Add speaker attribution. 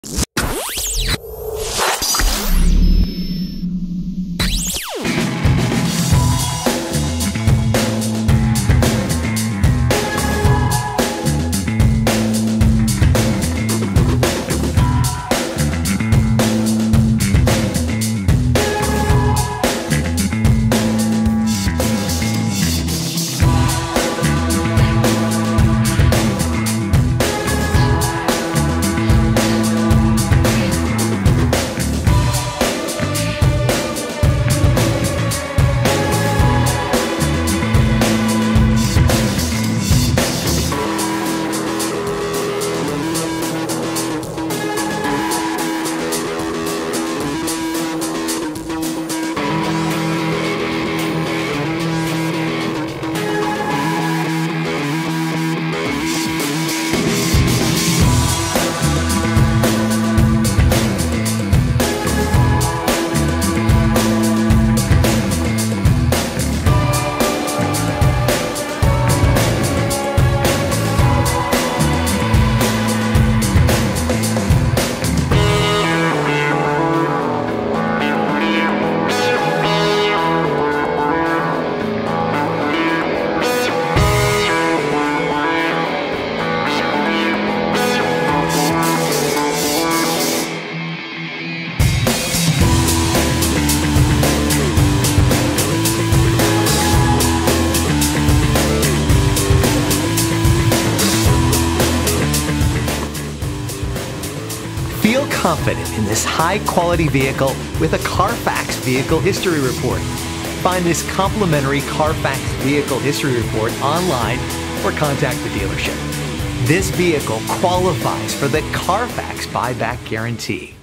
Speaker 1: Feel confident in this high-quality vehicle with a Carfax Vehicle History Report. Find this complimentary Carfax Vehicle History Report online or contact the dealership. This vehicle qualifies for the Carfax Buyback Guarantee.